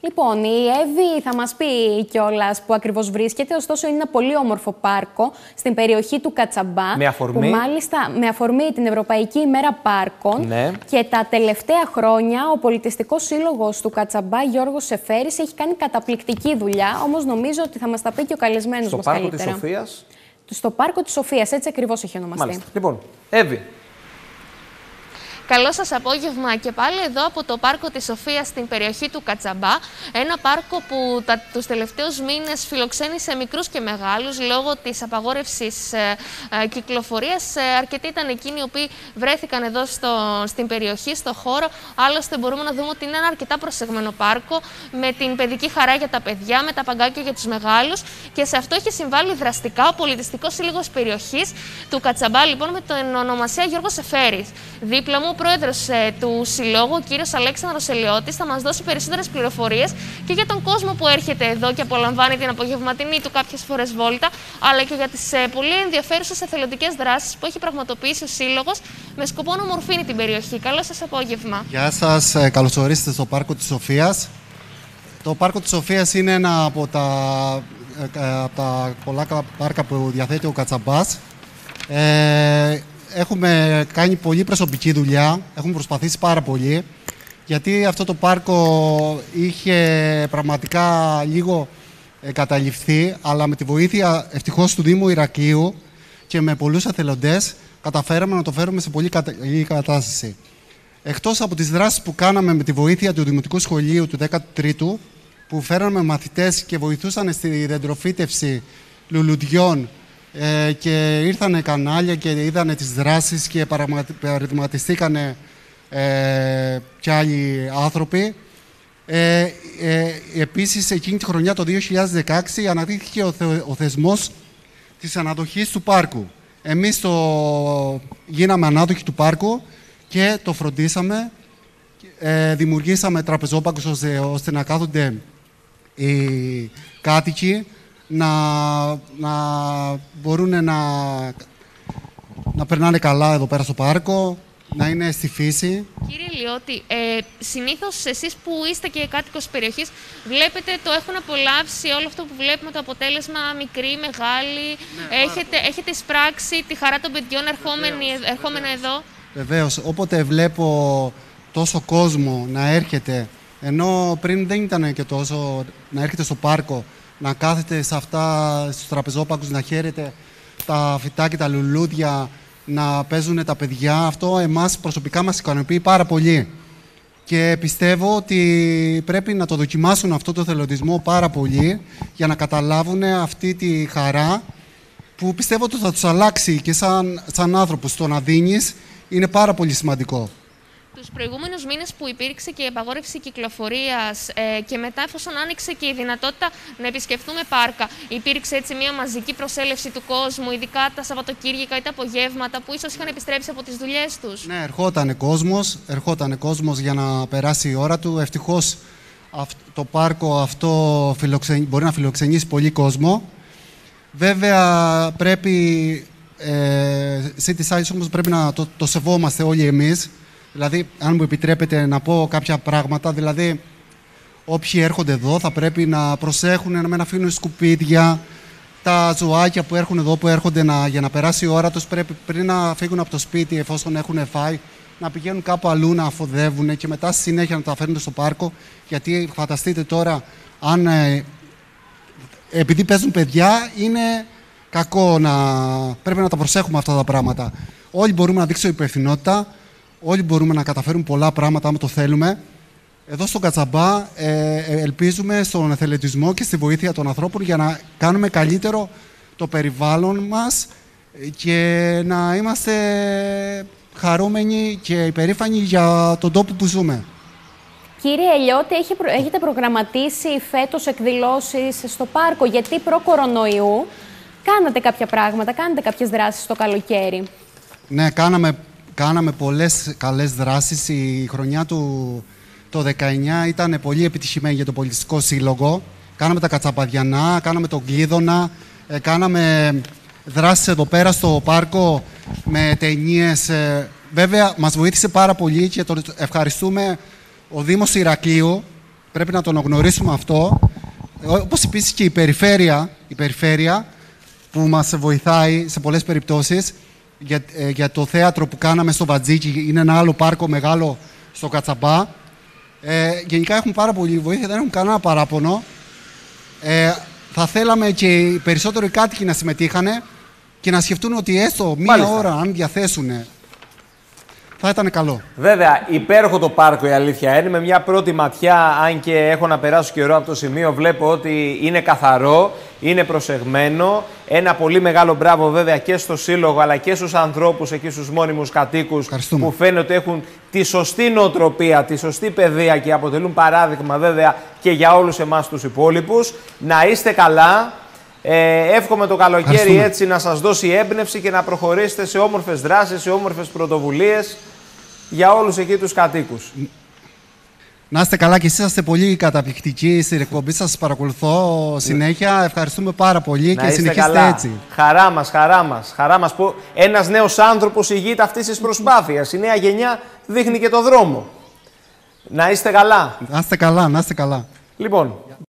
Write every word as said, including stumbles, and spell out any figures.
Λοιπόν, η Εύη θα μας πει κιόλας που ακριβώς βρίσκεται, ωστόσο είναι ένα πολύ όμορφο πάρκο στην περιοχή του Κατσαμπά. Με αφορμή. Που μάλιστα με αφορμή την Ευρωπαϊκή ημέρα πάρκων. Ναι. Και τα τελευταία χρόνια ο πολιτιστικός σύλλογος του Κατσαμπά, Γιώργος Σεφέρης, έχει κάνει καταπληκτική δουλειά. Όμως νομίζω ότι θα μας τα πει και ο καλεσμένος μας καλύτερα. Στο πάρκο της Σοφίας. Στο πάρκο της Σοφίας, έτσι ακριβώς έχει ονομαστεί. Μάλιστα. Λοιπόν, Εύη. Καλό σας απόγευμα και πάλι εδώ από το Πάρκο της Σοφίας στην περιοχή του Κατσαμπά. Ένα πάρκο που τα, τους τελευταίους μήνες φιλοξένησε μικρούς και μεγάλους λόγω της απαγόρευσης ε, ε, κυκλοφορίας. Ε, αρκετοί ήταν εκείνοι οι οποίοι βρέθηκαν εδώ στο, στην περιοχή, στο χώρο. Άλλωστε μπορούμε να δούμε ότι είναι ένα αρκετά προσεγμένο πάρκο με την παιδική χαρά για τα παιδιά, με τα παγκάκια για τους μεγάλους. Και σε αυτό έχει συμβάλει δραστικά ο πολιτιστικός σύλλογος περιοχής του Κατσαμπά, λοιπόν, με την ονομασία Γιώργος Σεφέρης. Δίπλα μου, ο πρόεδρος ε, του Συλλόγου, ο κύριος Αλέξανδρος Ελιώτης, θα μας δώσει περισσότερες πληροφορίες και για τον κόσμο που έρχεται εδώ και απολαμβάνει την απογευματινή του κάποιες φορές βόλτα, αλλά και για τις ε, πολύ ενδιαφέρουσες εθελοντικές δράσεις που έχει πραγματοποιήσει ο Σύλλογος με σκοπό να ομορφύνει την περιοχή. Καλό σας απόγευμα. Γεια σας, ε, καλώς ορίσατε στο Πάρκο της Σοφίας. Το Πάρκο της Σοφίας είναι ένα από τα, ε, από τα πολλά πάρκα που διαθέτει ο Κατσαμπάς. Ε, Έχουμε κάνει πολύ προσωπική δουλειά, έχουμε προσπαθήσει πάρα πολύ, γιατί αυτό το πάρκο είχε πραγματικά λίγο καταληφθεί, αλλά με τη βοήθεια ευτυχώς του Δήμου Ηρακλείου και με πολλούς εθελοντές καταφέραμε να το φέρουμε σε πολύ καλή κατάσταση. Εκτός από τις δράσεις που κάναμε με τη βοήθεια του Δημοτικού Σχολείου του δέκατου τρίτου, που φέραμε μαθητές και βοηθούσαν στη δεντροφύτευση λουλουδιών, Ε, και ήρθανε κανάλια και είδανε τις δράσεις και παραδειγματιστήκανε ε, κι άλλοι άνθρωποι. Ε, ε, επίσης, εκείνη τη χρονιά, το δύο χιλιάδες δεκαέξι, αναδείχθηκε ο, θε, ο θεσμός της αναδοχής του πάρκου. Εμείς το γίναμε ανάδοχοι του πάρκου και το φροντίσαμε. Ε, δημιουργήσαμε τραπεζόπαγκους ώστε, ώστε να κάθονται οι κάτοικοι, να, να μπορούν να, να περνάνε καλά εδώ πέρα στο πάρκο, να είναι στη φύση. Κύριε Ελιώτη, ε, συνήθως εσείς που είστε και κάτοικος περιοχής, βλέπετε, το έχουν απολαύσει όλο αυτό που βλέπουμε, το αποτέλεσμα μικρή, μεγάλη. Ναι, έχετε, έχετε εισπράξει τη χαρά των παιδιών ερχόμενοι, βεβαίως, ερχόμενα βεβαίως. εδώ. Βεβαίως, όποτε βλέπω τόσο κόσμο να έρχεται, ενώ πριν δεν ήταν και τόσο να έρχεται στο πάρκο, να κάθεται σε αυτά, στους τραπεζόπαγκους, να χαίρεται τα φυτά και τα λουλούδια, να παίζουν τα παιδιά. Αυτό εμάς προσωπικά μας ικανοποιεί πάρα πολύ. Και πιστεύω ότι πρέπει να το δοκιμάσουν αυτό το εθελοντισμό πάρα πολύ για να καταλάβουν αυτή τη χαρά που πιστεύω ότι θα τους αλλάξει και σαν, σαν άνθρωπους. Το να δίνεις είναι πάρα πολύ σημαντικό. Τους προηγούμενους μήνες που υπήρξε και η απαγόρευση κυκλοφορίας ε, και μετά, εφόσον άνοιξε και η δυνατότητα να επισκεφτούμε πάρκα, υπήρξε έτσι μια μαζική προσέλευση του κόσμου, ειδικά τα Σαββατοκύριακα ή τα απογεύματα που ίσως είχαν επιστρέψει από τις δουλειές τους. Ναι, ερχότανε κόσμος, ερχότανε κόσμος για να περάσει η ώρα του. Ευτυχώς το πάρκο αυτό φιλοξενεί, μπορεί να φιλοξενήσει πολύ κόσμο. Βέβαια πρέπει, ε, σε τις άλλες όμως πρέπει να το, το σεβόμαστε όλοι εμείς. Δηλαδή, αν μου επιτρέπετε να πω κάποια πράγματα, δηλαδή, όποιοι έρχονται εδώ θα πρέπει να προσέχουν να μην αφήνουν σκουπίδια, τα ζωάκια που έρχονται εδώ, που έρχονται να, για να περάσει η ώρα τους, πρέπει πριν να φύγουν από το σπίτι, εφόσον έχουν φάει, να πηγαίνουν κάπου αλλού να αφοδεύουν και μετά στη συνέχεια να τα φέρνουν στο πάρκο. Γιατί φανταστείτε τώρα, αν ε, επειδή παίζουν παιδιά, είναι κακό να πρέπει να τα προσέχουμε αυτά τα πράγματα. Όλοι μπορούμε να δείξουμε υπευθυνότητα. Όλοι μπορούμε να καταφέρουμε πολλά πράγματα, άμα το θέλουμε. Εδώ στον Κατσαμπά ε, ελπίζουμε στον εθελοντισμό και στη βοήθεια των ανθρώπων για να κάνουμε καλύτερο το περιβάλλον μας και να είμαστε χαρούμενοι και υπερήφανοι για τον τόπο που ζούμε. Κύριε Ελιώτη, έχετε προγραμματίσει φέτος εκδηλώσεις στο πάρκο, γιατί προ-κορονοϊού κάνατε κάποια πράγματα, κάνετε κάποιες δράσεις το καλοκαίρι. Ναι, κάναμε Κάναμε πολλές καλές δράσεις. Η χρονιά του το δεκαεννιά ήταν πολύ επιτυχημένη για το πολιτιστικό σύλλογο. Κάναμε τα Κατσαμπαδιανά, κάναμε τον Κλείδωνα, ε, κάναμε δράσεις εδώ πέρα στο πάρκο με ταινίες. Ε, βέβαια, μας βοήθησε πάρα πολύ και το ευχαριστούμε ο Δήμος Ηρακλείου πρέπει να το αναγνωρίσουμε αυτό. Όπως επίσης και η περιφέρεια, η περιφέρεια που μας βοηθάει σε πολλές περιπτώσεις για, ε, για το θέατρο που κάναμε στο Βατζίκι, είναι ένα άλλο πάρκο μεγάλο στο Κατσαμπά. Ε, γενικά έχουν πάρα πολύ βοήθεια, δεν έχουν κανένα παράπονο. Ε, θα θέλαμε και οι περισσότεροι κάτοικοι να συμμετείχανε και να σκεφτούν ότι έστω μία Μάλιστα. ώρα, αν διαθέσουν, θα ήταν καλό. Βέβαια, υπέροχο το πάρκο η αλήθεια είναι. Με μια πρώτη ματιά, αν και έχω να περάσω καιρό από το σημείο, βλέπω ότι είναι καθαρό, είναι προσεγμένο. Ένα πολύ μεγάλο μπράβο βέβαια και στο σύλλογο, αλλά και στους ανθρώπους εκεί, στους μόνιμους κατοίκους, που φαίνεται ότι έχουν τη σωστή νοοτροπία, τη σωστή παιδεία και αποτελούν παράδειγμα βέβαια και για όλους εμάς τους υπόλοιπους. Να είστε καλά. Ε, εύχομαι το καλοκαίρι έτσι να σας δώσει έμπνευση και να προχωρήσετε σε όμορφες δράσεις, σε όμορφες πρωτοβουλίες για όλους εκεί τους κατοίκους. Να είστε καλά και εσείς είστε πολύ καταπληκτικοί στην εκπομπή σας, σας παρακολουθώ συνέχεια. Ευχαριστούμε πάρα πολύ να και συνεχίστε καλά. έτσι. Χαρά μας, χαρά μας, χαρά μας που ένας νέος άνθρωπος ηγείται αυτής της προσπάθειας. Η νέα γενιά δείχνει και το δρόμο. Να είστε καλά. Να είστε καλά, να είστε καλά. Λοιπόν,